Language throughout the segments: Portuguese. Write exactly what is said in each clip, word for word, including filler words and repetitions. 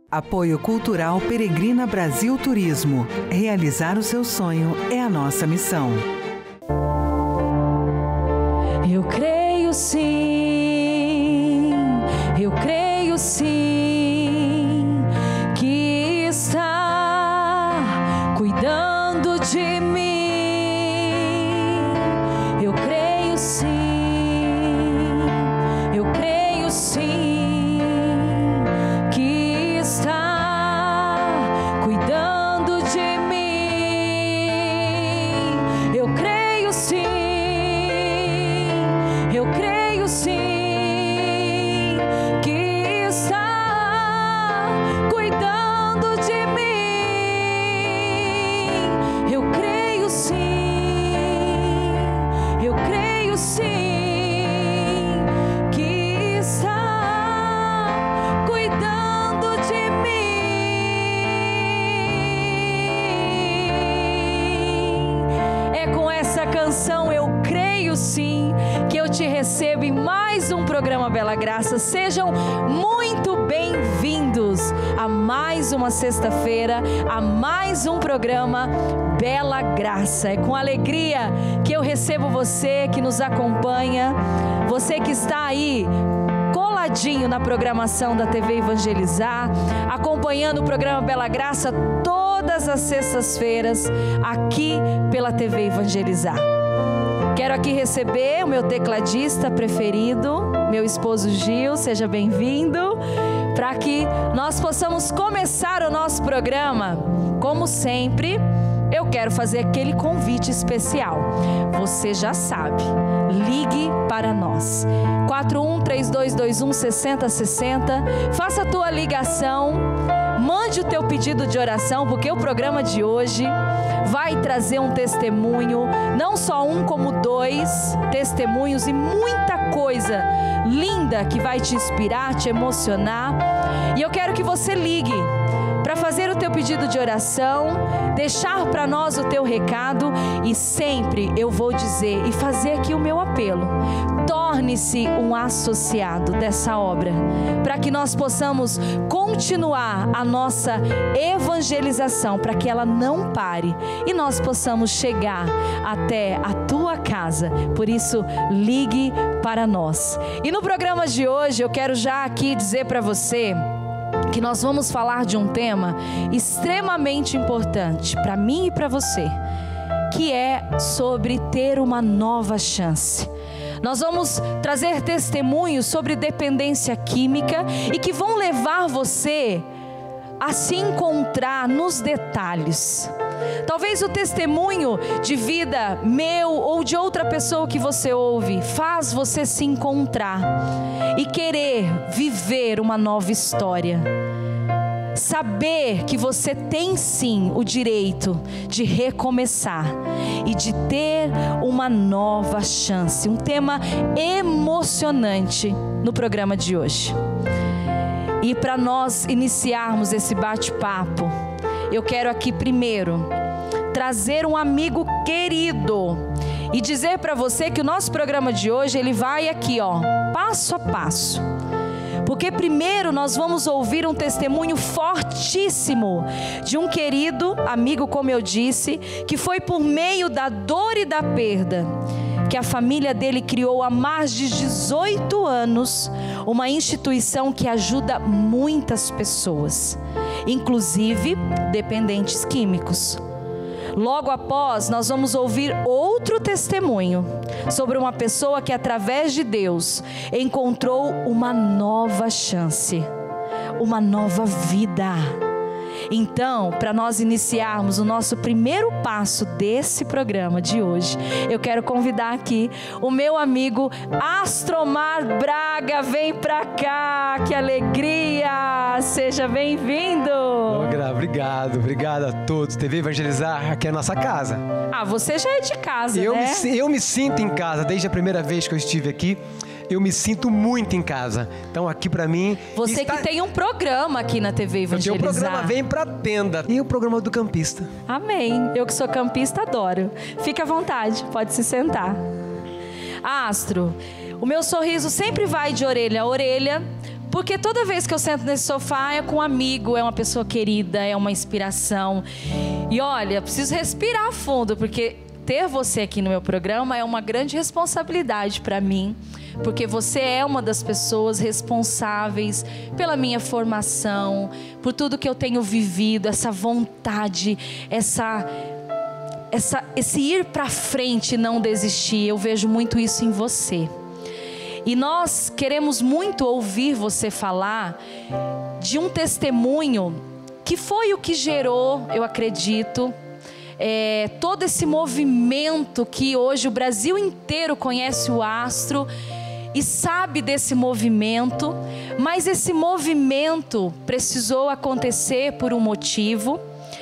Apoio Cultural Peregrina Brasil Turismo. Realizar o seu sonho é a nossa missão. Eu creio sim, eu creio sim, que está cuidando de mim. Eu creio sim, eu creio sim. Recebo em mais um programa Bela Graça. Sejam muito bem-vindos a mais uma sexta-feira, a mais um programa Bela Graça. É com alegria que eu recebo você que nos acompanha, você que está aí coladinho na programação da T V Evangelizar, acompanhando o programa Bela Graça todas as sextas-feiras aqui pela T V Evangelizar. Quero aqui receber o meu tecladista preferido, meu esposo Gil, seja bem-vindo, para que nós possamos começar o nosso programa. Como sempre, eu quero fazer aquele convite especial. Você já sabe, ligue para nós. quatro um três dois dois um seis zero seis zero, faça a tua ligação, mande o teu pedido de oração, porque o programa de hoje vai trazer um testemunho, não só um como dois testemunhos e muita coisa linda que vai te inspirar, te emocionar. E eu quero que você ligue para fazer o teu pedido de oração, deixar para nós o teu recado e sempre eu vou dizer e fazer aqui o meu apelo: torne-se um associado dessa obra, para que nós possamos continuar a nossa evangelização, para que ela não pare e nós possamos chegar até a tua casa. Por isso, ligue para nós. E no programa de hoje eu quero já aqui dizer para você que nós vamos falar de um tema extremamente importante para mim e para você, que é sobre ter uma nova chance. Nós vamos trazer testemunhos sobre dependência química e que vão levar você a se encontrar nos detalhes. Talvez o testemunho de vida meu ou de outra pessoa que você ouve faz você se encontrar e querer viver uma nova história. Saber que você tem sim o direito de recomeçar e de ter uma nova chance. Um tema emocionante no programa de hoje. E para nós iniciarmos esse bate-papo, eu quero aqui primeiro trazer um amigo querido e dizer para você que o nosso programa de hoje ele vai aqui, ó, passo a passo. Porque primeiro nós vamos ouvir um testemunho fortíssimo de um querido amigo, como eu disse, que foi por meio da dor e da perda que a família dele criou há mais de dezoito anos uma instituição que ajuda muitas pessoas, inclusive dependentes químicos. Logo após, nós vamos ouvir outro testemunho sobre uma pessoa que, através de Deus, encontrou uma nova chance, uma nova vida. Então, para nós iniciarmos o nosso primeiro passo desse programa de hoje, eu quero convidar aqui o meu amigo Astromar Braga. Vem pra cá, que alegria! Seja bem-vindo! Obrigado, obrigado a todos. T V Evangelizar, aqui é a nossa casa. Ah, você já é de casa, eu né? Me, eu me sinto em casa, desde a primeira vez que eu estive aqui. Eu me sinto muito em casa. Então aqui pra mim... Você está... que tem um programa aqui na T V Evangelizar. O programa Vem Pra Tenda. E o programa do campista. Amém. Eu que sou campista adoro. Fique à vontade, pode se sentar. Astro, o meu sorriso sempre vai de orelha a orelha Porque toda vez que eu sento nesse sofá é com um amigo, é uma pessoa querida, é uma inspiração. E olha, preciso respirar fundo, porque ter você aqui no meu programa é uma grande responsabilidade para mim. Porque você é uma das pessoas responsáveis pela minha formação, por tudo que eu tenho vivido, essa vontade, essa, essa, esse ir para frente e não desistir. Eu vejo muito isso em você. E nós queremos muito ouvir você falar de um testemunho que foi o que gerou, eu acredito, é, todo esse movimento que hoje o Brasil inteiro conhece o Astro e sabe desse movimento, mas esse movimento precisou acontecer por um motivo.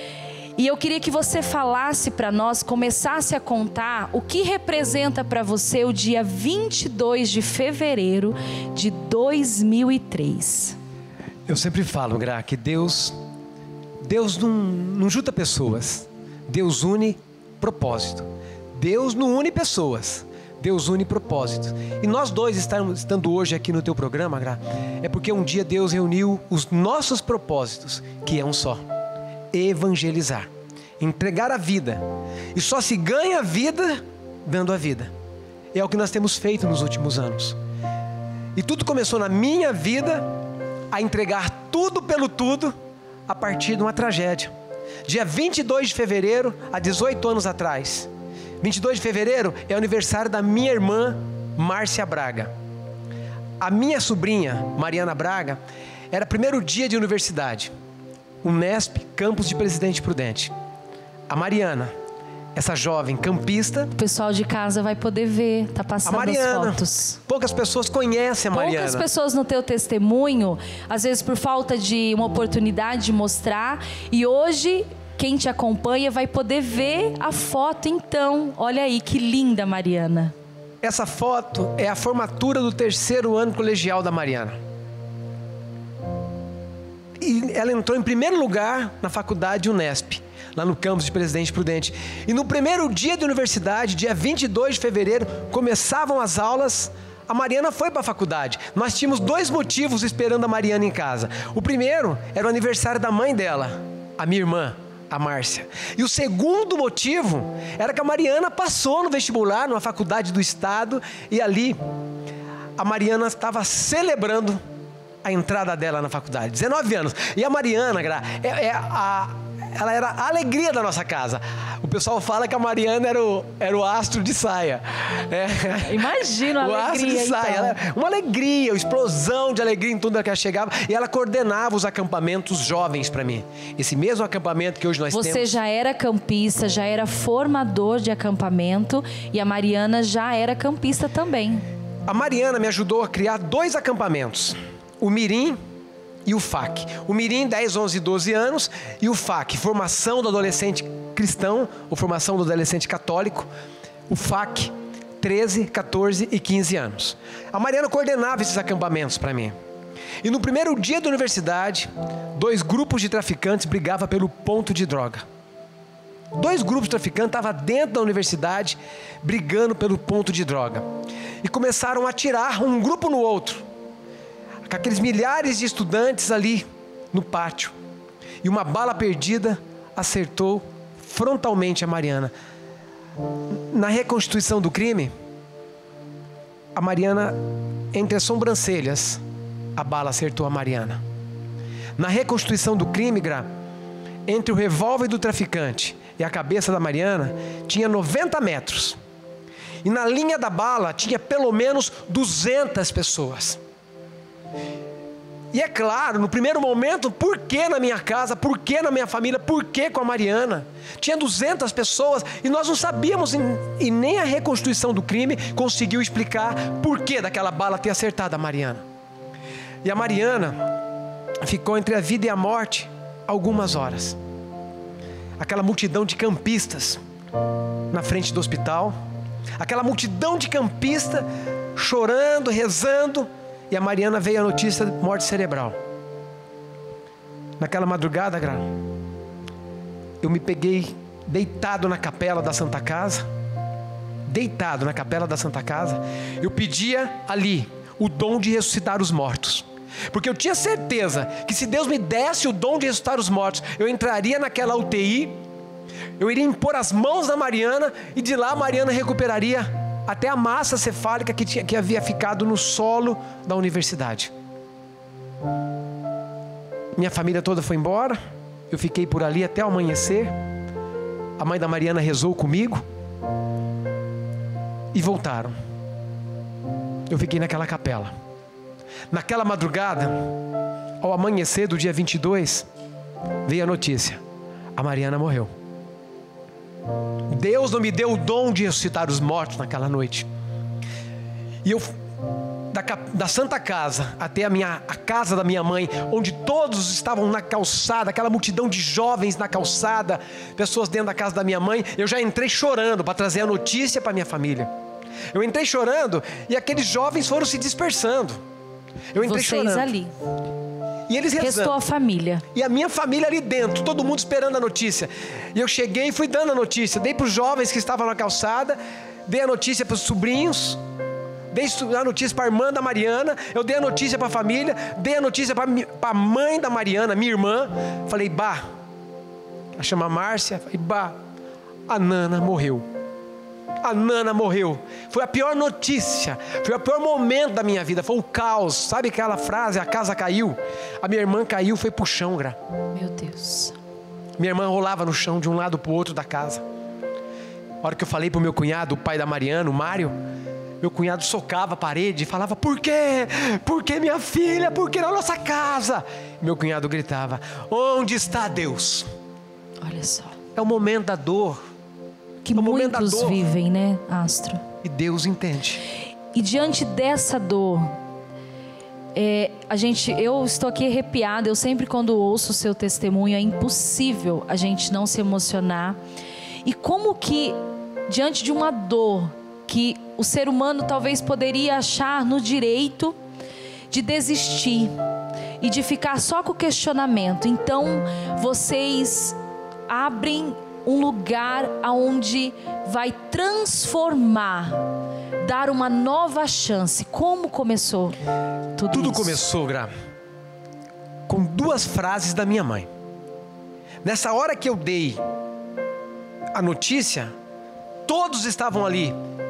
E eu queria que você falasse para nós, começasse a contar o que representa para você o dia vinte e dois de fevereiro de dois mil e três. Eu sempre falo, Gra, que Deus, Deus não, não junta pessoas. Deus une propósito. Deus não une pessoas. Deus une propósito. E nós dois estamos, estando hoje aqui no teu programa, Gra, é porque um dia Deus reuniu os nossos propósitos, que é um só. Evangelizar, entregar a vida. E só se ganha a vida dando a vida. É o que nós temos feito nos últimos anos. E tudo começou na minha vida a entregar tudo pelo tudo a partir de uma tragédia. Dia vinte e dois de fevereiro, há dezoito anos atrás. vinte e dois de fevereiro é o aniversário da minha irmã Márcia Braga. A minha sobrinha Mariana Braga era primeiro dia de universidade. Unesp, campus de Presidente Prudente. A Mariana, essa jovem campista. O pessoal de casa vai poder ver, tá passando a Mariana, as fotos. Poucas pessoas conhecem a Mariana. Poucas pessoas no teu testemunho, às vezes por falta de uma oportunidade de mostrar. E hoje, quem te acompanha vai poder ver a foto então. Olha aí, que linda, Mariana. Essa foto é a formatura do terceiro ano colegial da Mariana. E ela entrou em primeiro lugar na faculdade Unesp, lá no campus de Presidente Prudente. E no primeiro dia de universidade, dia vinte e dois de fevereiro, começavam as aulas. A Mariana foi para a faculdade. Nós tínhamos dois motivos esperando a Mariana em casa. O primeiro era o aniversário da mãe dela, a minha irmã, a Márcia. E o segundo motivo era que a Mariana passou no vestibular, numa faculdade do estado, e ali a Mariana estava celebrando a entrada dela na faculdade, dezenove anos. E a Mariana, é, é a, ela era a alegria da nossa casa. O pessoal fala que a Mariana era o, era o astro de saia. É, Imagina a o alegria, astro de saia. Então. Ela, uma alegria, uma explosão de alegria em tudo que ela chegava. E ela coordenava os acampamentos jovens para mim. Esse mesmo acampamento que hoje nós Você temos. Você já era campista, já era formador de acampamento. E a Mariana já era campista também. A Mariana me ajudou a criar dois acampamentos. O Mirim e o F A C. O Mirim, dez, onze, doze anos, e o F A C, formação do adolescente cristão, ou formação do adolescente católico. O F A C, treze, quatorze e quinze anos. A Mariana coordenava esses acampamentos para mim. E no primeiro dia da universidade, dois grupos de traficantes brigavam pelo ponto de droga. Dois grupos de traficantes estavam dentro da universidade, brigando pelo ponto de droga. E começaram a atirar um grupo no outro. Com aqueles milhares de estudantes ali no pátio. E uma bala perdida acertou frontalmente a Mariana. Na reconstituição do crime, a Mariana, entre as sobrancelhas, a bala acertou a Mariana. Na reconstituição do crime, Gra, entre o revólver do traficante e a cabeça da Mariana, tinha noventa metros. E na linha da bala tinha pelo menos duzentas pessoas. E é claro, no primeiro momento, por que na minha casa, por que na minha família, por que com a Mariana? Tinha duzentas pessoas e nós não sabíamos, e nem a reconstituição do crime conseguiu explicar por que daquela bala ter acertado a Mariana. E a Mariana ficou entre a vida e a morte algumas horas. Aquela multidão de campistas na frente do hospital, aquela multidão de campistas chorando, rezando. E a Mariana veio a notícia de morte cerebral. Naquela madrugada, Gra, eu me peguei deitado na capela da Santa Casa. Deitado na capela da Santa Casa. Eu pedia ali o dom de ressuscitar os mortos. Porque eu tinha certeza que se Deus me desse o dom de ressuscitar os mortos, eu entraria naquela U T I, eu iria impor as mãos na Mariana, e de lá a Mariana recuperaria até a massa cefálica que, tinha, que havia ficado no solo da universidade. Minha família toda foi embora, eu fiquei por ali até o amanhecer. A mãe da Mariana rezou comigo e voltaram. Eu fiquei naquela capela. Naquela madrugada, ao amanhecer do dia vinte e dois, veio a notícia: a Mariana morreu. Deus não me deu o dom de ressuscitar os mortos naquela noite. E eu, da, da Santa Casa até a, minha, a casa da minha mãe, onde todos estavam na calçada, aquela multidão de jovens na calçada, pessoas dentro da casa da minha mãe, eu já entrei chorando para trazer a notícia para minha família. Eu entrei chorando e aqueles jovens foram se dispersando. Eu entrei Vocês chorando. ali. E eles rezando. Restou a família. E a minha família ali dentro, todo mundo esperando a notícia. E eu cheguei e fui dando a notícia. Dei para os jovens que estavam na calçada, dei a notícia para os sobrinhos, dei a notícia para a irmã da Mariana, eu dei a notícia para a família, dei a notícia para a mãe da Mariana, minha irmã. Falei, bah, ela chama Márcia, falei, bah, a Nana morreu. A Nana morreu. Foi a pior notícia, foi o pior momento da minha vida, foi o caos. Sabe aquela frase, a casa caiu? A minha irmã caiu, foi pro chão, Gra. Meu Deus. Minha irmã rolava no chão de um lado pro outro da casa. A hora que eu falei pro meu cunhado, o pai da Mariana, o Mário, meu cunhado socava a parede e falava, por quê? Por que minha filha? Por que na nossa casa? Meu cunhado gritava, onde está Deus? Olha só. É o momento da dor. Que muitos vivem, né, Astro? E Deus entende. E diante dessa dor, é, a gente, eu estou aqui arrepiada. Eu sempre, quando ouço o seu testemunho, é impossível a gente não se emocionar. E como que, diante de uma dor que o ser humano talvez poderia achar no direito de desistir e de ficar só com o questionamento, então vocês abrem um lugar onde vai transformar, dar uma nova chance. Como começou tudo, tudo isso? começou, Gra, com duas frases da minha mãe. Nessa hora que eu dei a notícia, todos estavam ali.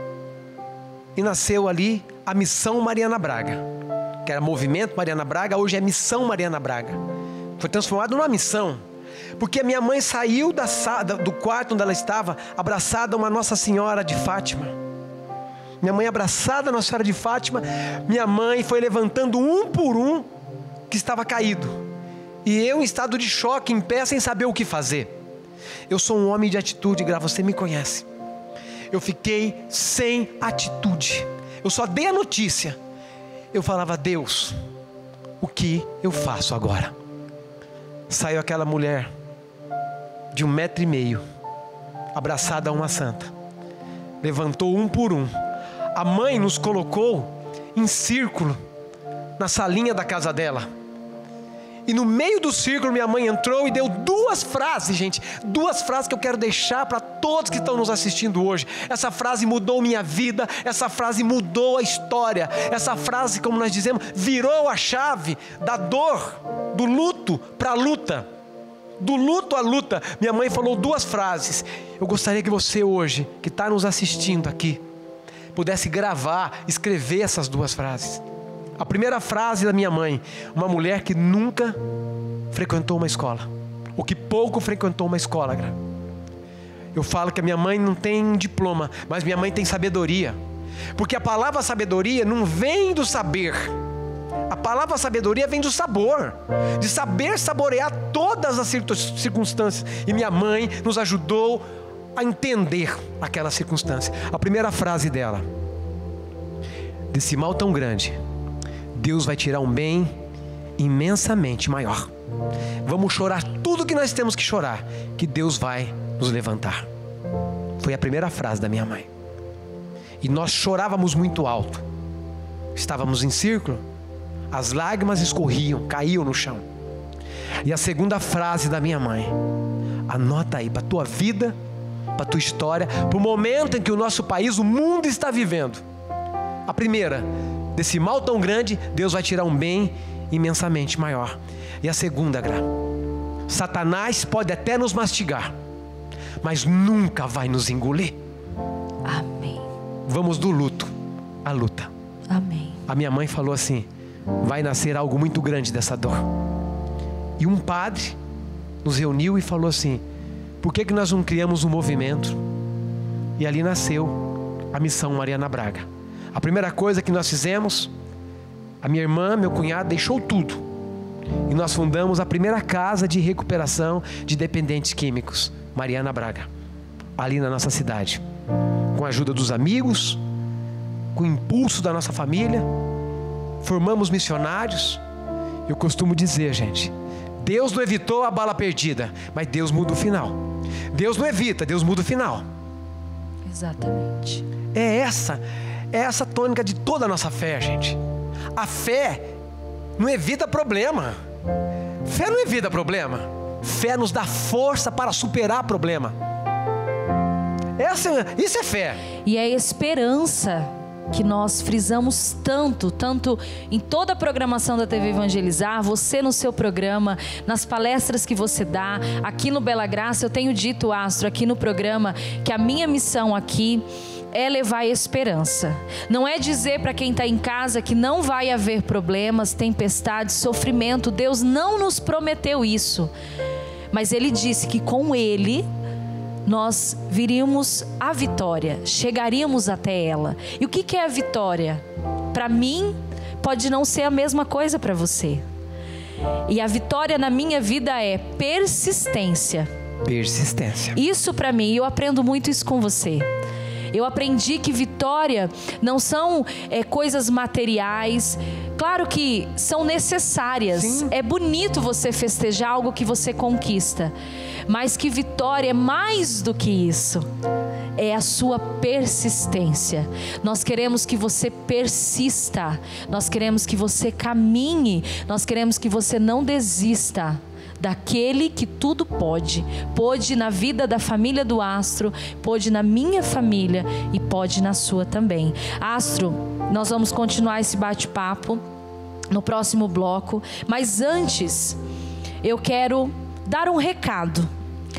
E nasceu ali a Missão Mariana Braga, que era Movimento Mariana Braga, hoje é Missão Mariana Braga. Foi transformado numa missão. Porque a minha mãe saiu da sala, do quarto onde ela estava, abraçada a uma Nossa Senhora de Fátima. Minha mãe abraçada a Nossa Senhora de Fátima, minha mãe foi levantando um por um que estava caído. E eu em estado de choque, em pé, sem saber o que fazer. Eu sou um homem de atitude, Gra, você me conhece. Eu fiquei sem atitude. Eu só dei a notícia. Eu falava, Deus, o que eu faço agora? Saiu aquela mulher de um metro e meio, abraçada a uma santa. Levantou um por um. A mãe nos colocou em círculo na salinha da casa dela. E no meio do círculo minha mãe entrou e deu duas frases, gente. Duas frases que eu quero deixar para todos que estão nos assistindo hoje. Essa frase mudou minha vida. Essa frase mudou a história. Essa frase, como nós dizemos, virou a chave da dor, do luto para a luta. Do luto à luta. Minha mãe falou duas frases. Eu gostaria que você hoje, que está nos assistindo aqui, pudesse gravar, escrever essas duas frases. A primeira frase da minha mãe, uma mulher que nunca frequentou uma escola, ou que pouco frequentou uma escola. Eu falo que a minha mãe não tem diploma, mas minha mãe tem sabedoria. Porque a palavra sabedoria não vem do saber. A palavra sabedoria vem do sabor, de saber saborear todas as circunstâncias. E minha mãe nos ajudou a entender aquela circunstância. A primeira frase dela: desse mal tão grande, Deus vai tirar um bem imensamente maior. Vamos chorar tudo que nós temos que chorar, que Deus vai nos levantar. Foi a primeira frase da minha mãe. E nós chorávamos muito alto. Estávamos em círculo, as lágrimas escorriam, caíam no chão. E a segunda frase da minha mãe: anota aí para a tua vida, para a tua história, para o momento em que o nosso país, o mundo está vivendo. A primeira: desse mal tão grande, Deus vai tirar um bem imensamente maior. E a segunda, Gra, Satanás pode até nos mastigar, mas nunca vai nos engolir. Amém. Vamos do luto à luta. Amém. A minha mãe falou assim: vai nascer algo muito grande dessa dor. E um padre nos reuniu e falou assim: por que que nós não criamos um movimento? E ali nasceu a Missão Mariana Braga. A primeira coisa que nós fizemos, a minha irmã, meu cunhado, deixou tudo, e nós fundamos a primeira casa de recuperação de dependentes químicos, Mariana Braga, ali na nossa cidade, com a ajuda dos amigos, com o impulso da nossa família. Formamos missionários. Eu costumo dizer, gente, Deus não evitou a bala perdida, mas Deus muda o final. Deus não evita, Deus muda o final. Exatamente. É essa, é essa a tônica de toda a nossa fé, gente. A fé não evita problema. Fé não evita problema. Fé nos dá força para superar problema. Essa, isso é fé. E é esperança que nós frisamos tanto, tanto em toda a programação da T V Evangelizar, você no seu programa, nas palestras que você dá, aqui no Bela Graça. Eu tenho dito, Astro, aqui no programa, que a minha missão aqui é levar esperança. Não é dizer para quem está em casa que não vai haver problemas, tempestades, sofrimento. Deus não nos prometeu isso, mas Ele disse que com Ele nós viríamos à vitória, chegaríamos até ela. E o que que é a vitória? Para mim, pode não ser a mesma coisa para você. E a vitória na minha vida é persistência. Persistência. Isso para mim, eu aprendo muito isso com você. Eu aprendi que vitória não são é, coisas materiais. Claro que são necessárias. Sim. É bonito você festejar algo que você conquista, mas que vitória é mais do que isso. É a sua persistência. Nós queremos que você persista. Nós queremos que você caminhe. Nós queremos que você não desista daquele que tudo pode. Pode na vida da família do Astro, pode na minha família e pode na sua também. Astro, nós vamos continuar esse bate-papo no próximo bloco, mas antes eu quero dar um recado.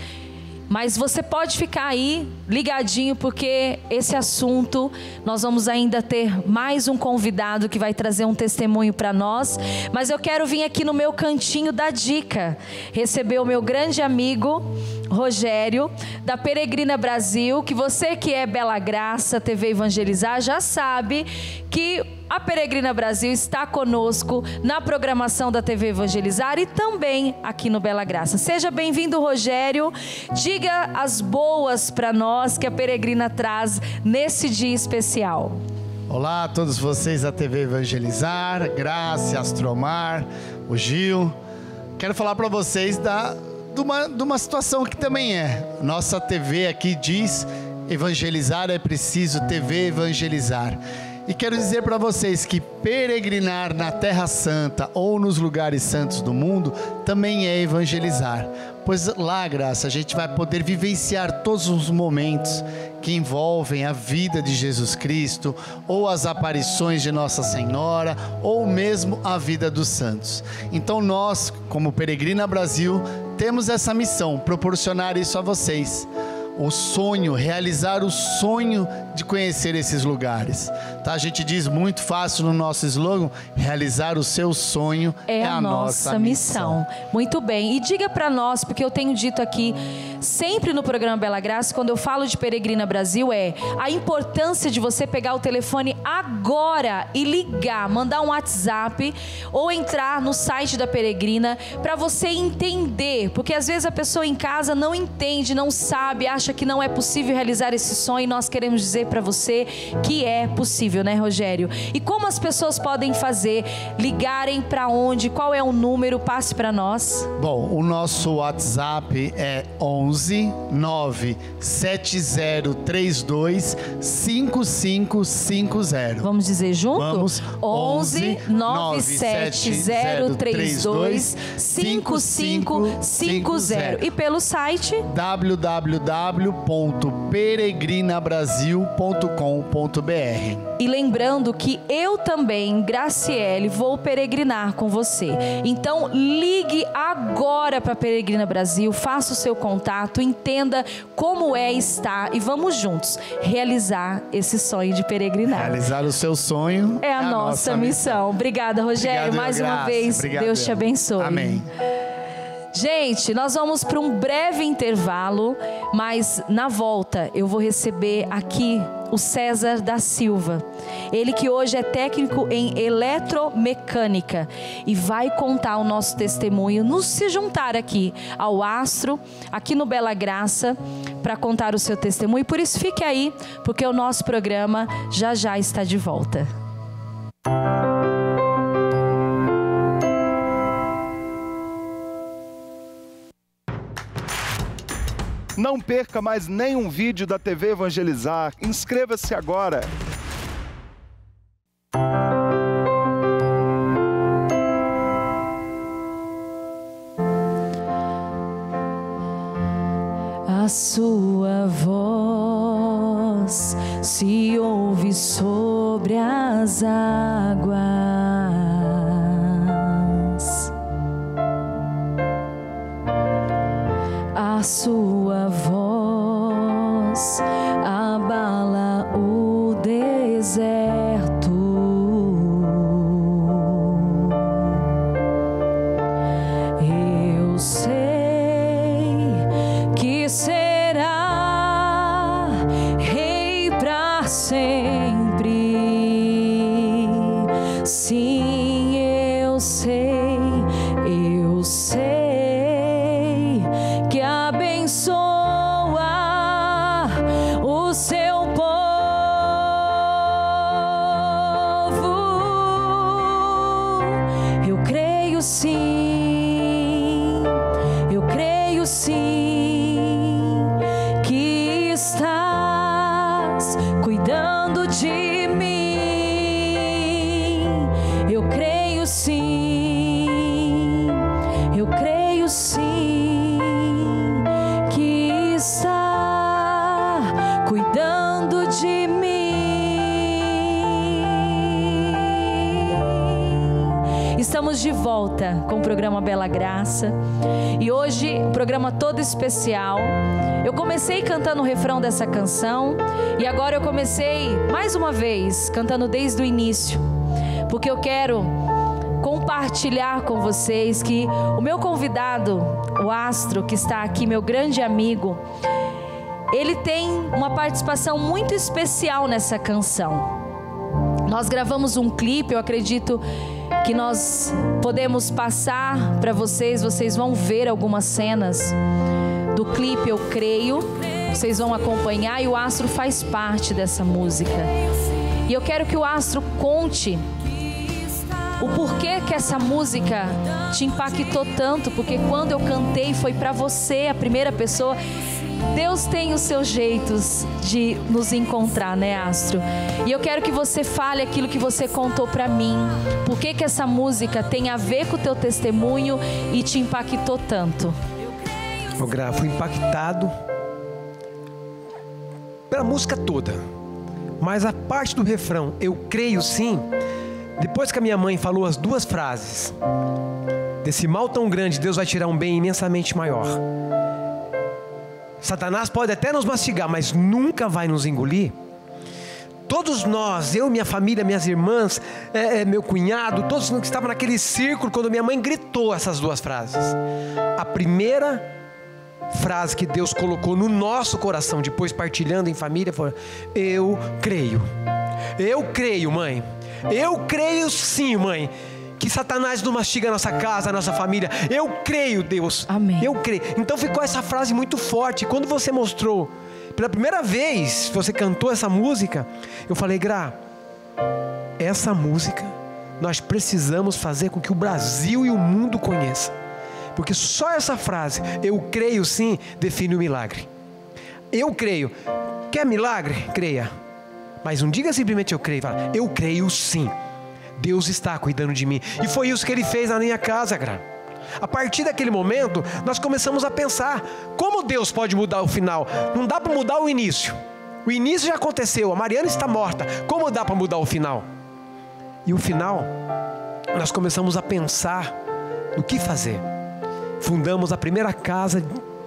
Mas você pode ficar aí ligadinho, porque esse assunto nós vamos ainda ter mais um convidado que vai trazer um testemunho para nós. Mas eu quero vir aqui no meu cantinho da dica, receber o meu grande amigo Rogério, da Peregrina Brasil, que você que é Bela Graça, T V Evangelizar, já sabe que a Peregrina Brasil está conosco na programação da T V Evangelizar e também aqui no Bela Graça. Seja bem-vindo, Rogério. Diga as boas para nós que a Peregrina traz nesse dia especial. Olá a todos vocês da T V Evangelizar, Graça, Astromar, o Gil. Quero falar para vocês da, de, uma, de uma situação que também é. Nossa T V aqui diz: evangelizar é preciso, T V Evangelizar. E quero dizer para vocês que peregrinar na Terra Santa ou nos lugares santos do mundo também é evangelizar. Pois lá, Graça, a gente vai poder vivenciar todos os momentos que envolvem a vida de Jesus Cristo, ou as aparições de Nossa Senhora, ou mesmo a vida dos santos. Então nós, como Peregrina Brasil, temos essa missão, proporcionar isso a vocês. O sonho, realizar o sonho de conhecer esses lugares, tá? A gente diz muito fácil no nosso slogan: realizar o seu sonho é, é a, a nossa, nossa missão. missão. Muito bem, e diga para nós, porque eu tenho dito aqui sempre no programa Bela Graça, quando eu falo de Peregrina Brasil, é a importância de você pegar o telefone agora e ligar, mandar um WhatsApp ou entrar no site da Peregrina para você entender, porque às vezes a pessoa em casa não entende, não sabe, acha que não é possível realizar esse sonho, e nós queremos dizer para você que é possível, né, Rogério? E como as pessoas podem fazer? Ligarem para onde? Qual é o número? Passe para nós. Bom, o nosso WhatsApp é onze nove sete zero três dois cinco cinco cinco zero. Vamos dizer junto? Vamos. onze nove sete zero três dois cinco cinco cinco zero. E pelo site w w w w ponto peregrina brasil ponto com ponto b r. E lembrando que eu também, Graciele, vou peregrinar com você. Então ligue agora para Peregrina Brasil, faça o seu contato, entenda como é estar e vamos juntos realizar esse sonho de peregrinar. Realizar o seu sonho é a, é a nossa, nossa missão. missão. Obrigada, Rogério, Obrigado, mais uma vez. Obrigado, Deus te abençoe. Amém. Gente, nós vamos para um breve intervalo, mas na volta eu vou receber aqui o César da Silva. Ele que hoje é técnico em eletromecânica e vai contar o nosso testemunho, nos se juntar aqui ao Astro, aqui no Bela Graça, para contar o seu testemunho. Por isso fique aí, porque o nosso programa já já está de volta. Não perca mais nenhum vídeo da T V Evangelizar. Inscreva-se agora. A sua voz se ouve sobre as águas. A sua voz abala o deserto. Eu sei que será rei para sempre. Sim, eu sei, eu sei. Abençoa o seu povo. Eu creio sim, eu creio sim que estás cuidando de mim. Eu creio sim, eu creio sim. Está cuidando de mim. Estamos de volta com o programa Bela Graça e hoje um programa todo especial. Eu comecei cantando o refrão dessa canção e agora eu comecei mais uma vez cantando desde o início, porque eu quero compartilhar com vocês que o meu convidado, o Astro, que está aqui, meu grande amigo, ele tem uma participação muito especial nessa canção. Nós gravamos um clipe, eu acredito que nós podemos passar para vocês, vocês vão ver algumas cenas do clipe, eu creio, vocês vão acompanhar e o Astro faz parte dessa música. E eu quero que o Astro conte o porquê que essa música te impactou tanto, porque quando eu cantei foi para você, a primeira pessoa. Deus tem os seus jeitos de nos encontrar, né, Astro? E eu quero que você fale aquilo que você contou para mim. Por que que essa música tem a ver com o teu testemunho e te impactou tanto? Eu gravo, fui impactado pela música toda, mas a parte do refrão, eu creio sim. Depois que a minha mãe falou as duas frases, desse mal tão grande, Deus vai tirar um bem imensamente maior. Satanás pode até nos mastigar, mas nunca vai nos engolir. Todos nós, eu, minha família, minhas irmãs, é, é, meu cunhado, todos que estavam naquele círculo, quando minha mãe gritou essas duas frases. A primeira frase que Deus colocou no nosso coração, depois partilhando em família, foi: eu creio. Eu creio, mãe. Eu creio sim, mãe, que Satanás não mastiga a nossa casa, a nossa família. Eu creio, Deus. Amém. Eu creio. Então ficou essa frase muito forte. Quando você mostrou, pela primeira vez, você cantou essa música, eu falei: Gra, essa música nós precisamos fazer com que o Brasil e o mundo conheçam. Porque só essa frase, eu creio sim, define o milagre. Eu creio. Quer milagre? Creia. Mas não diga simplesmente eu creio, fala, eu creio sim, Deus está cuidando de mim. E foi isso que Ele fez na minha casa, Gra. A partir daquele momento, nós começamos a pensar, como Deus pode mudar o final? Não dá para mudar o início. O início já aconteceu, a Mariana está morta. Como dá para mudar o final? E o final, nós começamos a pensar no que fazer. Fundamos a primeira casa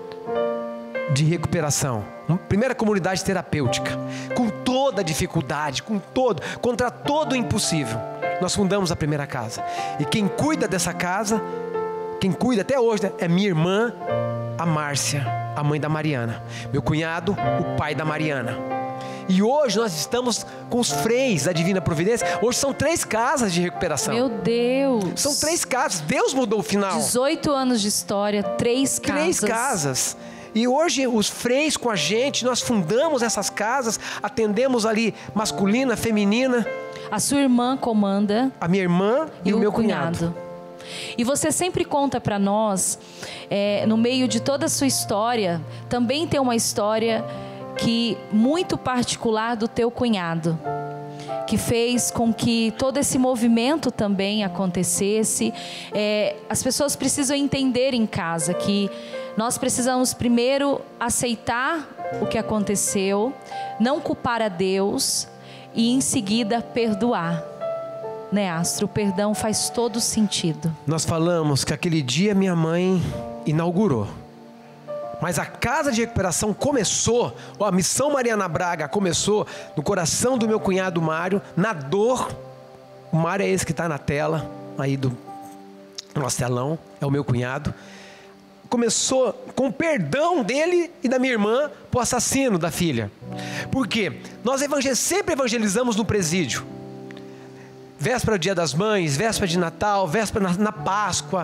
de recuperação, uma primeira comunidade terapêutica, com toda a dificuldade, com todo, contra todo o impossível. Nós fundamos a primeira casa. E quem cuida dessa casa, quem cuida até hoje, né, é minha irmã, a Márcia, a mãe da Mariana. Meu cunhado, o pai da Mariana. E hoje nós estamos com os freis da Divina Providência. Hoje são três casas de recuperação. Meu Deus! São três casas. Deus mudou o final. dezoito anos de história, três casas. Três casas. E hoje os freis com a gente, nós fundamos essas casas, atendemos ali masculina, feminina. A sua irmã comanda. A minha irmã e, e o meu cunhado. cunhado. E você sempre conta para nós, é, no meio de toda a sua história, também tem uma história que muito particular do teu cunhado, que fez com que todo esse movimento também acontecesse. É, as pessoas precisam entender em casa que nós precisamos primeiro aceitar o que aconteceu, não culpar a Deus e em seguida perdoar. Né, Astro? O perdão faz todo sentido. Nós falamos que aquele dia minha mãe inaugurou. Mas a casa de recuperação começou, a Missão Mariana Braga começou no coração do meu cunhado Mário, na dor. O Mário é esse que está na tela, aí do nosso telão, é o meu cunhado. Começou com o perdão dele e da minha irmã para o assassino da filha. Por quê? Nós evangel- sempre evangelizamos no presídio. Véspera do Dia das Mães, véspera de Natal, véspera na, na Páscoa.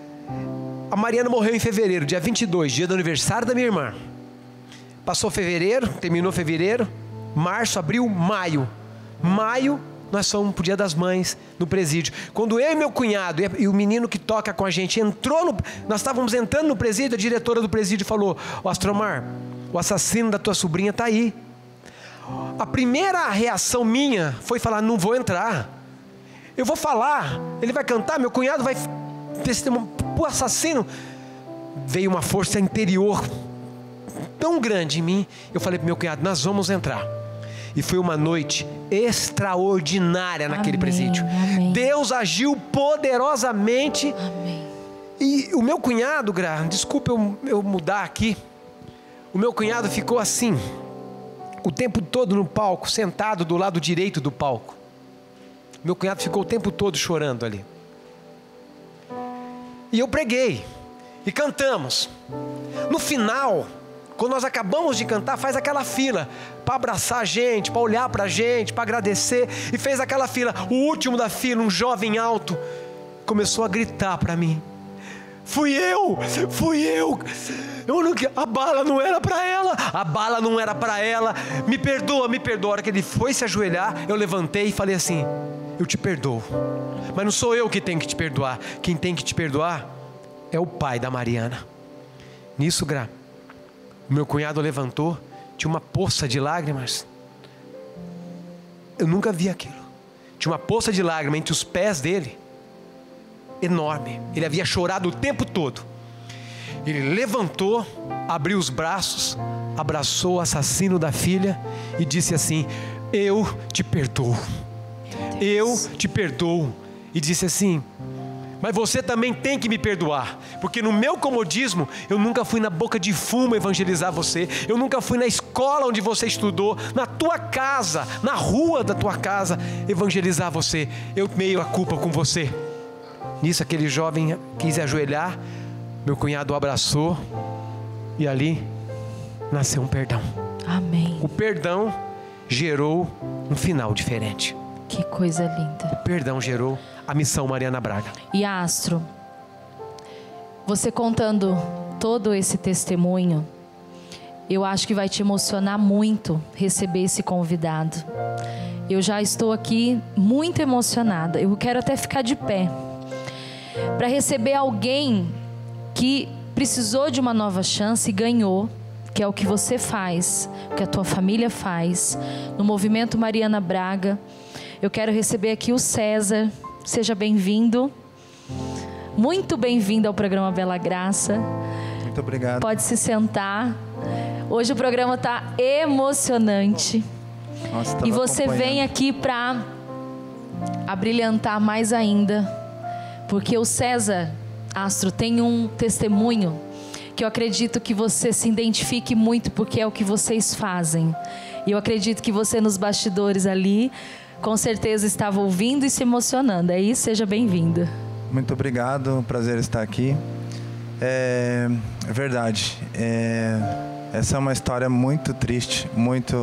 A Mariana morreu em fevereiro, dia vinte e dois, dia do aniversário da minha irmã. Passou fevereiro, terminou fevereiro, março, abril, maio. Maio, nós fomos pro Dia das Mães, no presídio. Quando eu e meu cunhado e o menino que toca com a gente entrou no... Nós estávamos entrando no presídio, a diretora do presídio falou: "Ô Astromar, o assassino da tua sobrinha está aí." A primeira reação minha foi falar: "Não vou entrar. Eu vou falar, ele vai cantar, meu cunhado vai... O assassino." Veio uma força interior tão grande em mim. Eu falei para meu cunhado: "Nós vamos entrar." E foi uma noite extraordinária naquele Amém, presídio. amém. Deus agiu poderosamente. Amém. E o meu cunhado, Gra, desculpa eu, eu mudar aqui. O meu cunhado ficou assim, o tempo todo no palco, sentado do lado direito do palco. Meu cunhado ficou o tempo todo chorando ali. E eu preguei, e cantamos. No final, quando nós acabamos de cantar, faz aquela fila para abraçar a gente, para olhar para a gente, para agradecer. E fez aquela fila. O último da fila, um jovem alto, começou a gritar para mim: "Fui eu, fui eu. Eu não, a bala não era para ela, a bala não era para ela. Me perdoa, me perdoa." A hora que ele foi se ajoelhar, eu levantei e falei assim: "Eu te perdoo. Mas não sou eu que tenho que te perdoar. Quem tem que te perdoar é o pai da Mariana." Nisso, Gra, o meu cunhado levantou, tinha uma poça de lágrimas. Eu nunca vi aquilo. Tinha uma poça de lágrimas entre os pés dele, enorme. Ele havia chorado o tempo todo. Ele levantou, abriu os braços, abraçou o assassino da filha e disse assim: "Eu te perdoo. Eu te perdoo." E disse assim: "Mas você também tem que me perdoar, porque no meu comodismo eu nunca fui na boca de fumo evangelizar você. Eu nunca fui na escola onde você estudou, na tua casa, na rua da tua casa, evangelizar você. Eu meio a culpa com você." Nisso aquele jovem quis ajoelhar, meu cunhado o abraçou e ali nasceu um perdão. Amém. O perdão gerou um final diferente. Que coisa linda. O perdão gerou a Missão Mariana Braga. E Astro, você contando todo esse testemunho, eu acho que vai te emocionar muito receber esse convidado. Eu já estou aqui muito emocionada. Eu quero até ficar de pé para receber alguém que precisou de uma nova chance e ganhou, que é o que você faz, o que a tua família faz no Movimento Mariana Braga. Eu quero receber aqui o César. Seja bem-vindo. muito bem-vindo ao programa Bela Graça. Muito obrigado. Pode se sentar. Hoje o programa está emocionante. Nossa, e você vem aqui para abrilhantar mais ainda, porque o César Astro tem um testemunho que eu acredito que você se identifique muito, porque é o que vocês fazem. E eu acredito que você nos bastidores ali, com certeza estava ouvindo e se emocionando. É isso, seja bem-vindo. Muito obrigado, prazer estar aqui. É, é verdade, é, essa é uma história muito triste, muito...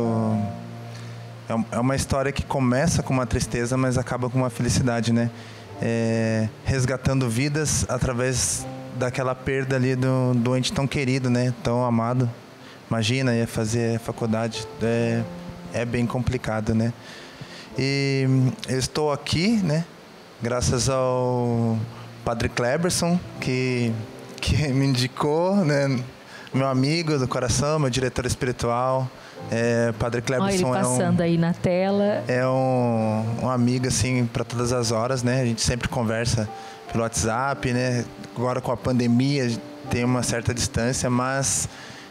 É uma história que começa com uma tristeza, mas acaba com uma felicidade, né? É, resgatando vidas através daquela perda ali do, do ente tão querido, né? Tão amado. Imagina, ia fazer faculdade, é, é bem complicado, né? E eu estou aqui, né? Graças ao Padre Kleberson, que, que me indicou, né? Meu amigo do coração, meu diretor espiritual. É, Padre Kleberson. Olha ele passando é um, aí na tela. É um, um amigo, assim, para todas as horas, né? A gente sempre conversa pelo WhatsApp, né? Agora com a pandemia tem uma certa distância, mas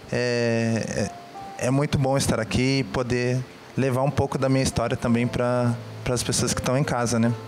é, é, é muito bom estar aqui e poder levar um pouco da minha história também para as pessoas que estão em casa, né?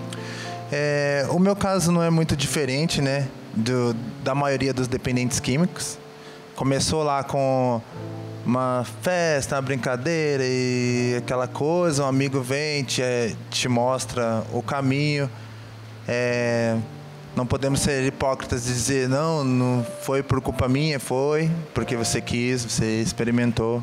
É, o meu caso não é muito diferente, né? Do, da maioria dos dependentes químicos. Começou lá com uma festa, uma brincadeira e aquela coisa, um amigo vem, te, te mostra o caminho. É, não podemos ser hipócritas e dizer, não, não foi por culpa minha, foi porque você quis, você experimentou.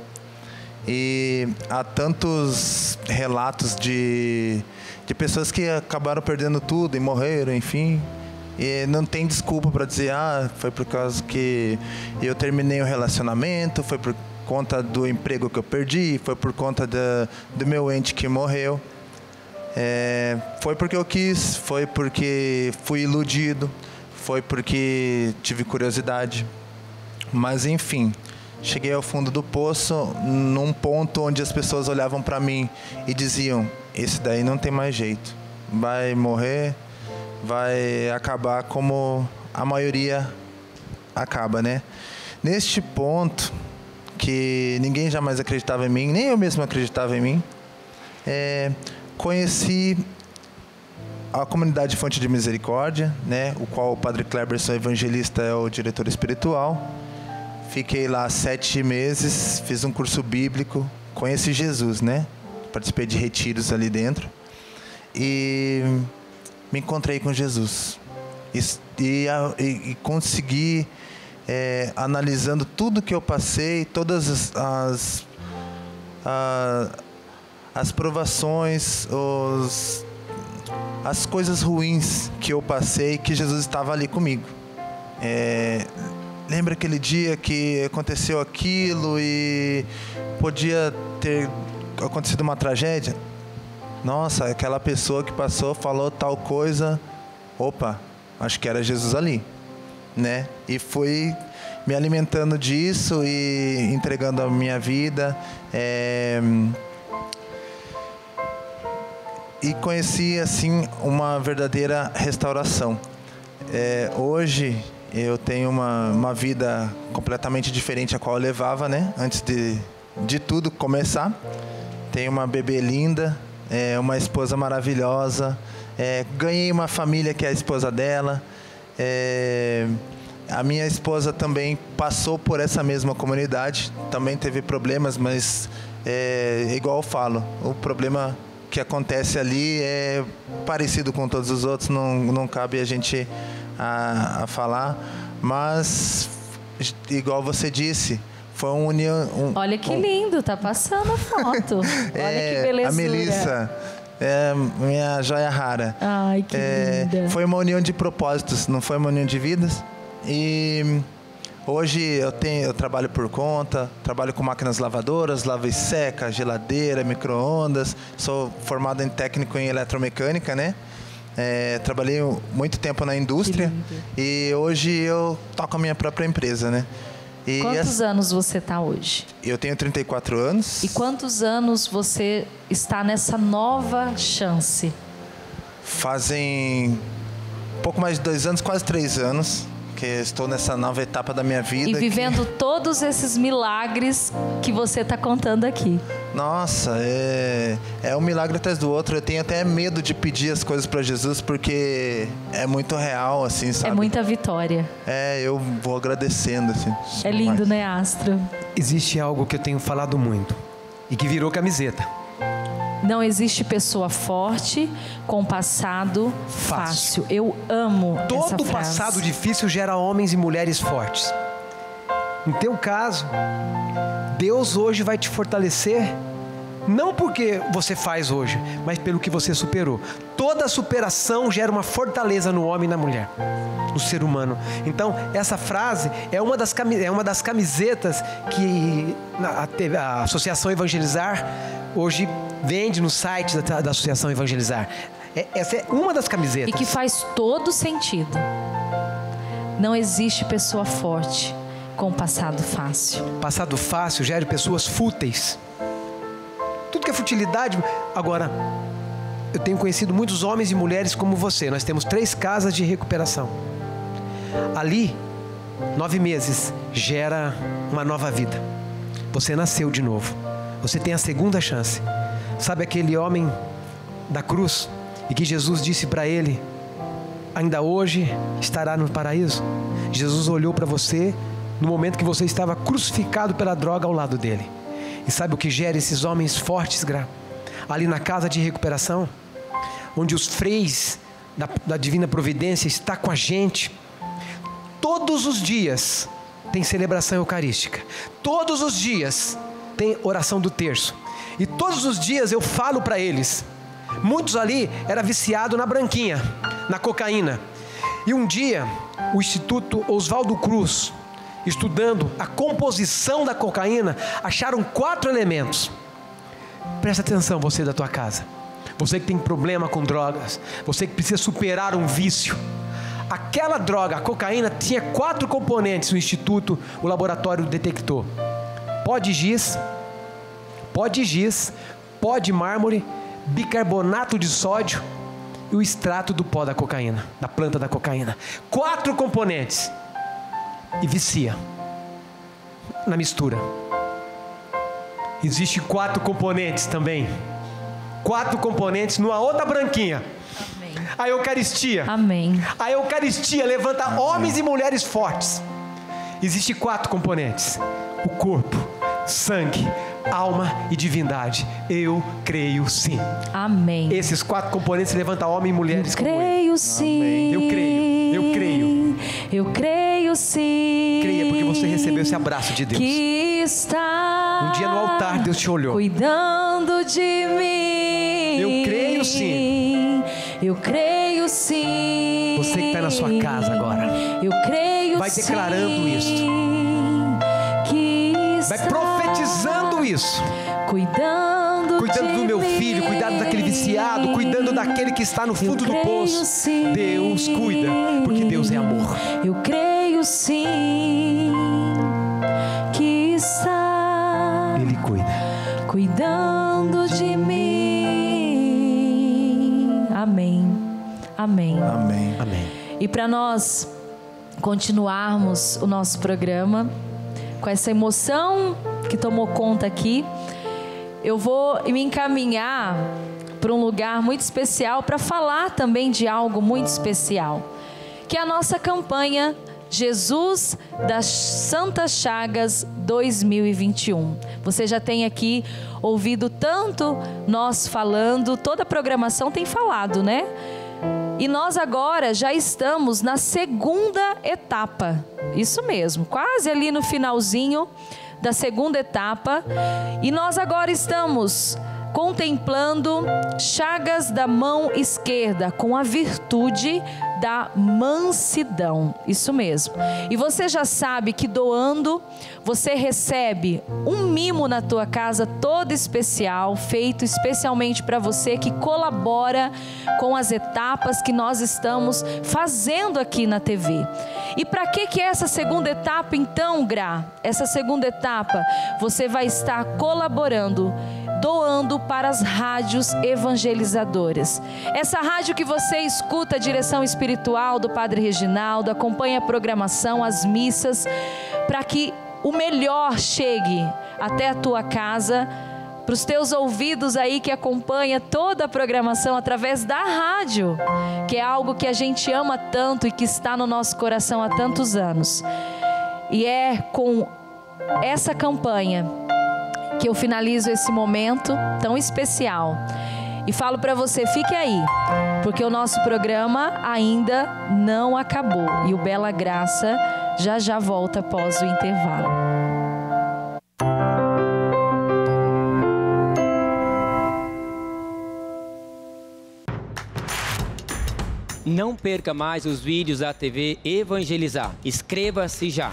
E há tantos relatos de, de pessoas que acabaram perdendo tudo e morreram, enfim. E não tem desculpa para dizer, ah, foi por causa que eu terminei o relacionamento, foi por conta do emprego que eu perdi, foi por conta da, do meu ente que morreu. É, foi porque eu quis, foi porque fui iludido, foi porque tive curiosidade. Mas, enfim, cheguei ao fundo do poço, num ponto onde as pessoas olhavam para mim e diziam, esse daí não tem mais jeito, vai morrer, vai acabar como a maioria acaba, né? Neste ponto, que ninguém jamais acreditava em mim, nem eu mesmo acreditava em mim, é, conheci a comunidade Fonte de Misericórdia, né, o qual o Padre Kleberson Evangelista é o diretor espiritual. Fiquei lá sete meses, fiz um curso bíblico, conheci Jesus, né? Participei de retiros ali dentro e me encontrei com Jesus e, e, e consegui, é, analisando tudo que eu passei, todas as, as, a, as provações, os, as coisas ruins que eu passei, que Jesus estava ali comigo. É, lembra aquele dia que aconteceu aquilo e podia ter acontecido uma tragédia? Nossa, aquela pessoa que passou falou tal coisa, opa, acho que era Jesus ali, né? E fui me alimentando disso e entregando a minha vida, é... e conheci assim uma verdadeira restauração. É, hoje eu tenho uma, uma vida completamente diferente a qual eu levava, né? Antes de, de tudo começar. Tenho uma bebê linda, é, uma esposa maravilhosa, é, ganhei uma família que é a esposa dela. É, a minha esposa também passou por essa mesma comunidade, também teve problemas, mas é, igual eu falo, o problema que acontece ali é parecido com todos os outros, não, não cabe a gente a, a falar, mas igual você disse, foi uma união... Um, Olha que um, lindo, tá passando a foto. Olha é, que belezura. A Melissa, é minha joia rara. Ai, que é, linda. Foi uma união de propósitos, não foi uma união de vidas. E hoje eu, tenho, eu trabalho por conta, trabalho com máquinas lavadoras, lava e seca, geladeira, micro-ondas. Sou formado em técnico em eletromecânica, né? É, trabalhei muito tempo na indústria e hoje eu toco a minha própria empresa, né? E quantos essa... anos você está hoje? Eu tenho trinta e quatro anos. E quantos anos você está nessa nova chance? Fazem pouco mais de dois anos, quase três anos, que estou nessa nova etapa da minha vida. E vivendo que... todos esses milagres que você está contando aqui. Nossa, é, é um milagre atrás do outro. Eu tenho até medo de pedir as coisas para Jesus, porque é muito real, assim, sabe? É muita vitória. É, eu vou agradecendo, assim. É lindo, né, Astro? Existe algo que eu tenho falado muito e que virou camiseta. Não existe pessoa forte com passado fácil. Fácil. Eu amo essa Todo frase. passado difícil gera homens e mulheres fortes. No teu caso, Deus hoje vai te fortalecer, não porque você faz hoje, mas pelo que você superou. Toda superação gera uma fortaleza no homem e na mulher, no ser humano. Então, essa frase é uma das, é uma das camisetas que a, a Associação Evangelizar hoje vende no site da, da Associação Evangelizar. É, essa é uma das camisetas. E que faz todo sentido. Não existe pessoa forte com passado fácil. Passado fácil gera pessoas fúteis. Tudo que é futilidade. Agora, eu tenho conhecido muitos homens e mulheres como você. Nós temos três casas de recuperação. Ali, nove meses gera uma nova vida. Você nasceu de novo. Você tem a segunda chance. Sabe aquele homem da cruz e que Jesus disse para ele: ainda hoje estará no paraíso? Jesus olhou para você no momento que você estava crucificado pela droga ao lado dele. E sabe o que gera esses homens fortes, Gra? Ali na casa de recuperação, onde os freis da, da Divina Providência estão com a gente. Todos os dias tem celebração eucarística. Todos os dias tem oração do terço. E todos os dias eu falo para eles. Muitos ali eram viciados na branquinha, na cocaína. E um dia, o Instituto Oswaldo Cruz, estudando a composição da cocaína, acharam quatro elementos. Presta atenção, você da tua casa. Você que tem problema com drogas. Você que precisa superar um vício. Aquela droga, a cocaína, tinha quatro componentes. O Instituto, o laboratório detectou: pó de giz, pó de giz, pó de mármore, bicarbonato de sódio e o extrato do pó da cocaína, da planta da cocaína. Quatro componentes. E vicia na mistura. Existem quatro componentes também. Quatro componentes numa outra branquinha. Amém. A Eucaristia. Amém. A Eucaristia levanta Amém. Homens e mulheres fortes. Existem quatro componentes: o corpo, sangue, alma e divindade. Eu creio sim. Amém. Esses quatro componentes levantam homens e mulheres. Eu creio sim. Amém. Eu creio. Eu creio. Eu creio sim. Creia, porque você recebeu esse abraço de Deus. Que está um dia no altar Deus te olhou. Cuidando de mim. Eu creio sim. Eu creio sim. Você que está na sua casa agora. Eu creio vai sim. Vai declarando isso. Que vai profetizando isso. Cuidando, cuidando do meu mim. filho, cuidando daquele viciado, cuidando daquele que está no fundo do poço. Sim. Deus cuida, porque Deus é amor. Eu creio sim que está Ele cuida, cuidando de mim. Amém. Amém. Amém. Amém. E para nós continuarmos o nosso programa com essa emoção que tomou conta aqui, eu vou me encaminhar para um lugar muito especial para falar também de algo muito especial, que é a nossa campanha Jesus das Santas Chagas dois mil e vinte e um. Você já tem aqui ouvido tanto nós falando, toda a programação tem falado, né? E nós agora já estamos na segunda etapa, isso mesmo, quase ali no finalzinho da segunda etapa, e nós agora estamos contemplando chagas da mão esquerda com a virtude da mansidão, isso mesmo. E você já sabe que doando, você recebe um mimo na tua casa todo especial, feito especialmente para você que colabora com as etapas que nós estamos fazendo aqui na T V. E para que que é essa segunda etapa então, Gra? Essa segunda etapa, você vai estar colaborando doando para as rádios evangelizadoras. Essa rádio que você escuta a direção espiritual do Padre Reginaldo, acompanha a programação, as missas, para que o melhor chegue até a tua casa, para os teus ouvidos aí que acompanha toda a programação através da rádio, que é algo que a gente ama tanto e que está no nosso coração há tantos anos. E é com essa campanha que eu finalizo esse momento tão especial. E falo para você, fique aí, porque o nosso programa ainda não acabou. E o Bela Graça já já volta após o intervalo. Não perca mais os vídeos da T V Evangelizar. Inscreva-se já.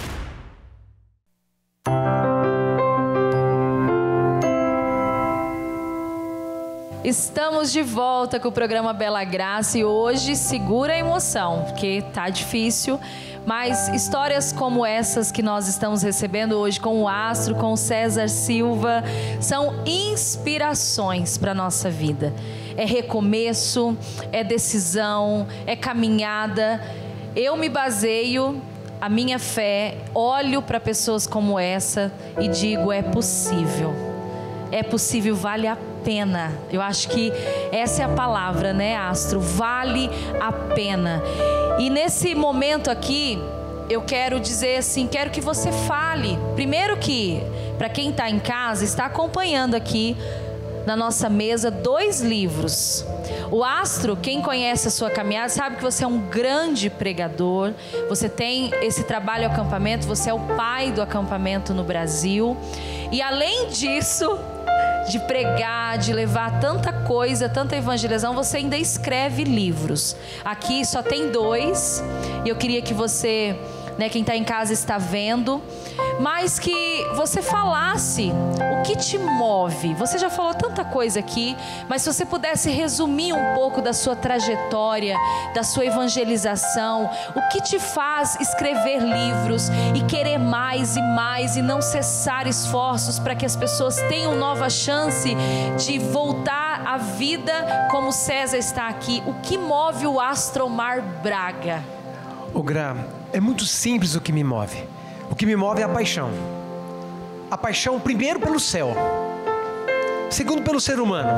Estamos de volta com o programa Bela Graça e hoje segura a emoção, porque tá difícil, mas histórias como essas que nós estamos recebendo hoje com o Astro, com o César Silva, são inspirações para a nossa vida. É recomeço, é decisão, é caminhada. Eu me baseio, a minha fé, olho para pessoas como essa e digo, é possível. É possível, vale a pena. Eu acho que essa é a palavra, né, Astro? Vale a pena. E nesse momento aqui, eu quero dizer assim, quero que você fale. Primeiro que, para quem está em casa, está acompanhando aqui na nossa mesa dois livros. O Astro, quem conhece a sua caminhada, sabe que você é um grande pregador. Você tem esse trabalho acampamento, você é o pai do acampamento no Brasil. E além disso, de pregar, de levar tanta coisa, tanta evangelização, você ainda escreve livros. Aqui só tem dois, e eu queria que você, né, quem está em casa está vendo, mas que você falasse o que te move. Você já falou tanta coisa aqui, mas se você pudesse resumir um pouco da sua trajetória, da sua evangelização, o que te faz escrever livros e querer mais e mais e não cessar esforços para que as pessoas tenham nova chance de voltar à vida como César está aqui. O que move o Astromar Braga? Ô Gra, é muito simples o que me move. O que me move é a paixão. A paixão primeiro pelo céu, segundo pelo ser humano.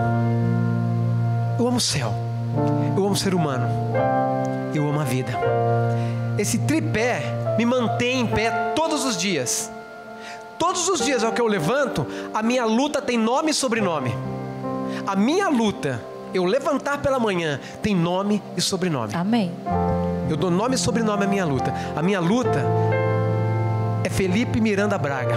Eu amo o céu, eu amo o ser humano, eu amo a vida. Esse tripé me mantém em pé todos os dias. Todos os dias ao que eu levanto, a minha luta tem nome e sobrenome. A minha luta, eu levantar pela manhã, tem nome e sobrenome. Amém. Eu dou nome e sobrenome à minha luta. A minha luta é Felipe Miranda Braga,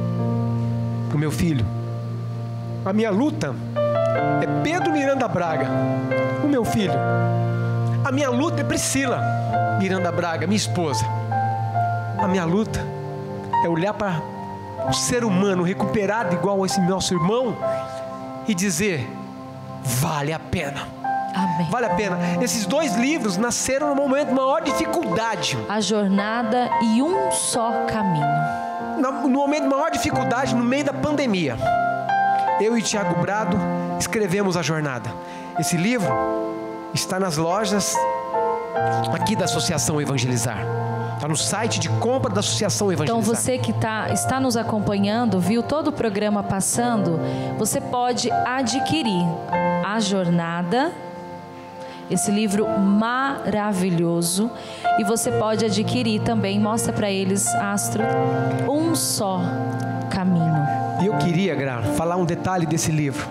o meu filho. A minha luta é Pedro Miranda Braga, o meu filho. A minha luta é Priscila Miranda Braga, minha esposa. A minha luta é olhar para o ser humano recuperado igual a esse nosso irmão e dizer, vale a pena. Amém. Vale a pena. Esses dois livros nasceram no momento de maior dificuldade. A jornada e um só caminho. No momento de maior dificuldade, no meio da pandemia, eu e Tiago Brado escrevemos A Jornada. Esse livro está nas lojas aqui da Associação Evangelizar. Está no site de compra da Associação Evangelizar. Então você que tá, está nos acompanhando, viu todo o programa passando, você pode adquirir A Jornada, esse livro maravilhoso, e você pode adquirir também, mostra para eles, Astro, Um Só Caminho. E eu queria, Gra, falar um detalhe desse livro.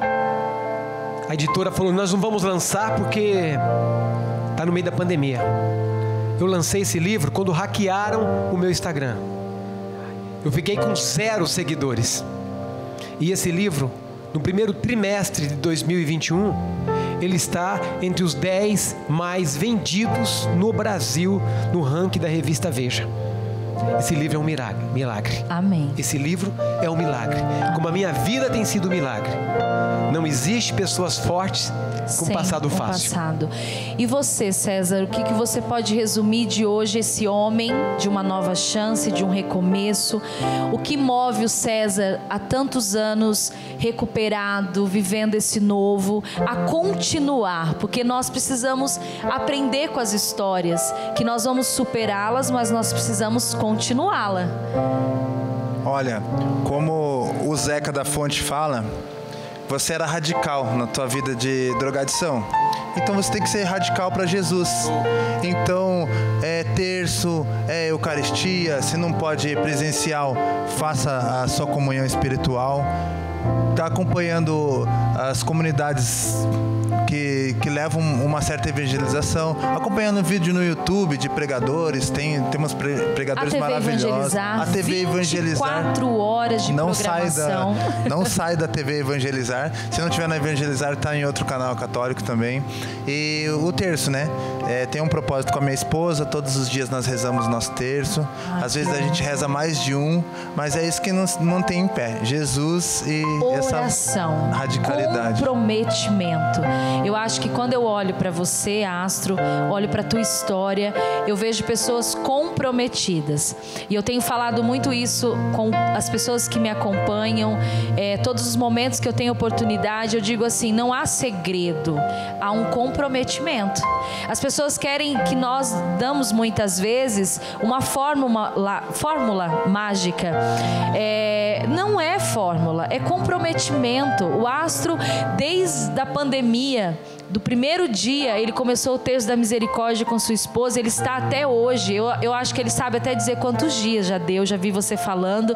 A editora falou, nós não vamos lançar porque está no meio da pandemia. Eu lancei esse livro quando hackearam o meu Instagram. Eu fiquei com zero seguidores. E esse livro, no primeiro trimestre de dois mil e vinte e um, ele está entre os dez mais vendidos no Brasil, no ranking da revista Veja. Esse livro é um milagre, milagre. Amém. Esse livro é um milagre. Como a minha vida tem sido um milagre. Não existe pessoas fortes com Sem passado o fácil. passado. E você, César, o que, que você pode resumir de hoje, esse homem de uma nova chance, de um recomeço? O que move o César há tantos anos recuperado, vivendo esse novo, a continuar? Porque nós precisamos aprender com as histórias, que nós vamos superá-las, mas nós precisamos continuá-la. Olha, como o Zeca da Fonte fala, você era radical na tua vida de drogadição. Então você tem que ser radical para Jesus. Então, é terço, é Eucaristia, se não pode ir presencial, faça a sua comunhão espiritual. Está acompanhando as comunidades que, que levam uma certa evangelização, acompanhando vídeo no YouTube de pregadores, tem, temos pre, pregadores maravilhosos. A T V Evangelizar. vinte e quatro horas de não programação. Sai da, não sai da T V Evangelizar. Se não tiver na Evangelizar, está em outro canal católico também. E o terço, né? É, tem um propósito com a minha esposa, todos os dias nós rezamos nosso terço. Ah, Às vezes a gente reza mais de um, mas é isso que nos mantém em pé. Jesus e oração, essa radicalidade. Comprometimento. Eu acho que quando eu olho para você, Astro, olho para a tua história, eu vejo pessoas comprometidas. E eu tenho falado muito isso com as pessoas que me acompanham. É, todos os momentos que eu tenho oportunidade, eu digo assim, não há segredo, há um comprometimento. As pessoas querem que nós damos muitas vezes uma fórmula, fórmula mágica. É, não é fórmula, é comprometimento. O Astro, desde a pandemia, do primeiro dia, ele começou o terço da misericórdia com sua esposa, ele está até hoje. Eu, eu acho que ele sabe até dizer quantos dias já deu, já vi você falando.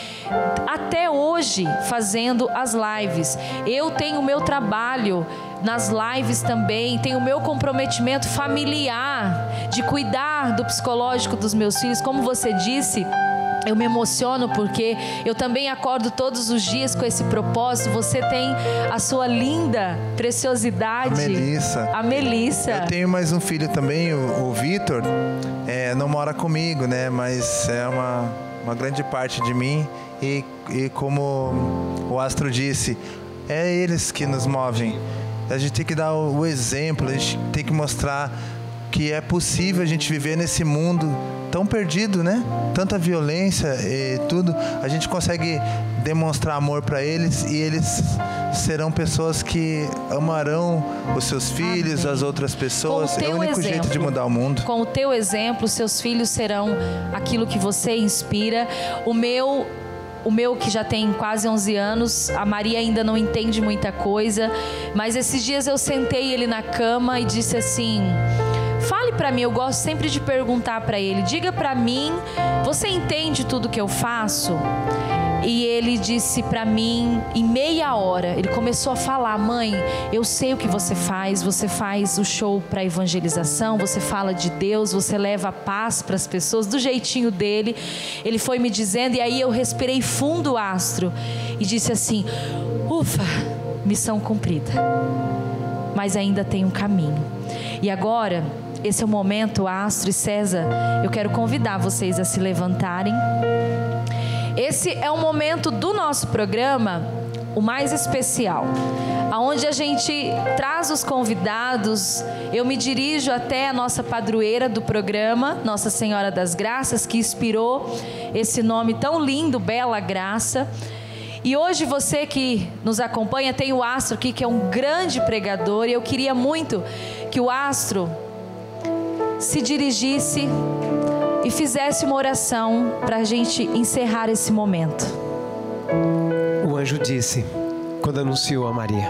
Até hoje, fazendo as lives. Eu tenho o meu trabalho nas lives também, tenho o meu comprometimento familiar de cuidar do psicológico dos meus filhos. Como você disse, eu me emociono porque eu também acordo todos os dias com esse propósito. Você tem a sua linda preciosidade. A Melissa. A Melissa. Eu tenho mais um filho também, o, o Vitor. É, não mora comigo, né? Mas é uma, uma grande parte de mim. E, e como o Astro disse, é eles que nos movem. A gente tem que dar o, o exemplo, a gente tem que mostrar que é possível a gente viver nesse mundo tão perdido, né? Tanta violência e tudo. A gente consegue demonstrar amor para eles e eles serão pessoas que amarão os seus filhos, as outras pessoas. É o único exemplo, jeito de mudar o mundo. Com o teu exemplo, seus filhos serão aquilo que você inspira. O meu... O meu, que já tem quase onze anos, a Maria ainda não entende muita coisa, mas esses dias eu sentei ele na cama e disse assim, fale pra mim, eu gosto sempre de perguntar pra ele, diga pra mim, você entende tudo que eu faço? E ele disse pra mim, em meia hora, ele começou a falar, mãe, eu sei o que você faz, você faz o show para evangelização, você fala de Deus, você leva a paz para as pessoas, do jeitinho dele. Ele foi me dizendo, e aí eu respirei fundo, Astro, e disse assim, ufa, missão cumprida, mas ainda tem um caminho. E agora, esse é o momento, Astro e César, eu quero convidar vocês a se levantarem. Esse é o momento do nosso programa, o mais especial, onde a gente traz os convidados. Eu me dirijo até a nossa padroeira do programa, Nossa Senhora das Graças, que inspirou esse nome tão lindo, Bela Graça. E hoje você que nos acompanha, tem o Astro aqui, que é um grande pregador, e eu queria muito que o Astro se dirigisse e fizesse uma oração para a gente encerrar esse momento. O anjo disse, quando anunciou a Maria,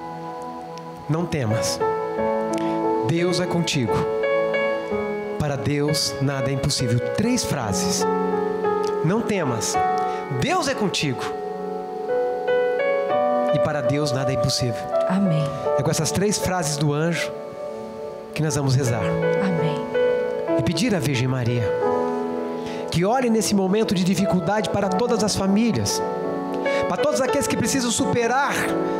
não temas, Deus é contigo, para Deus nada é impossível. Três frases, não temas, Deus é contigo, e para Deus nada é impossível. Amém. É com essas três frases do anjo que nós vamos rezar. Amém. E pedir à Virgem Maria que olhe nesse momento de dificuldade para todas as famílias, para todos aqueles que precisam superar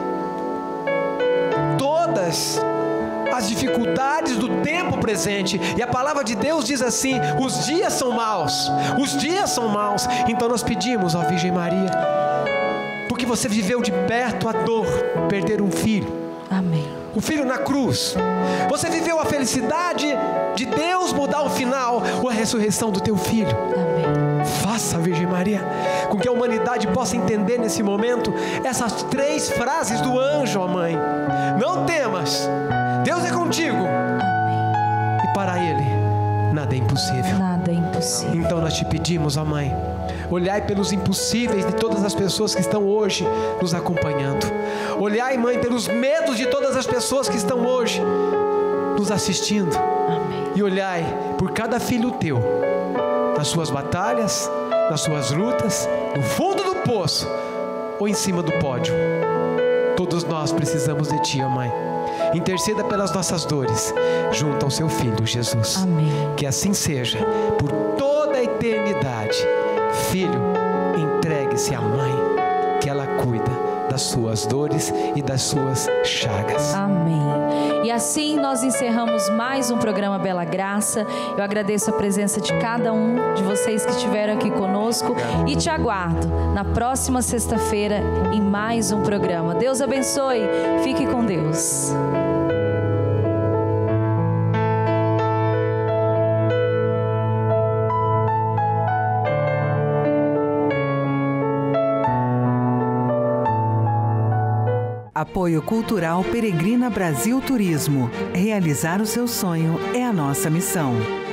todas as dificuldades do tempo presente. E a palavra de Deus diz assim, os dias são maus, os dias são maus. Então nós pedimos à Virgem Maria, porque você viveu de perto a dor, perder um filho. Amém. O o filho na cruz. Você viveu a felicidade de Deus mudar o final ou a ressurreição do teu filho. Amém. Faça, Virgem Maria, com que a humanidade possa entender nesse momento essas três frases do anjo, ó Mãe. Não temas, Deus é contigo. Amém. E para Ele, nada é impossível. Nada é impossível. Então nós te pedimos, ó Mãe, olhai pelos impossíveis de todas as pessoas que estão hoje nos acompanhando. Olhai, Mãe, pelos medos de todas as pessoas que estão hoje nos assistindo. Amém. E olhai por cada filho teu, nas suas batalhas, nas suas lutas, no fundo do poço ou em cima do pódio. Todos nós precisamos de Ti, ó Mãe. Interceda pelas nossas dores, junto ao Seu Filho, Jesus. Amém. Que assim seja, por toda a eternidade. Filho, entregue-se à Mãe, que ela cuida das suas dores e das suas chagas. Amém. E assim nós encerramos mais um programa Bela Graça. Eu agradeço a presença de cada um de vocês que estiveram aqui conosco e te aguardo na próxima sexta-feira em mais um programa. Deus abençoe. Fique com Deus. Apoio Cultural Peregrina Brasil Turismo. Realizar o seu sonho é a nossa missão.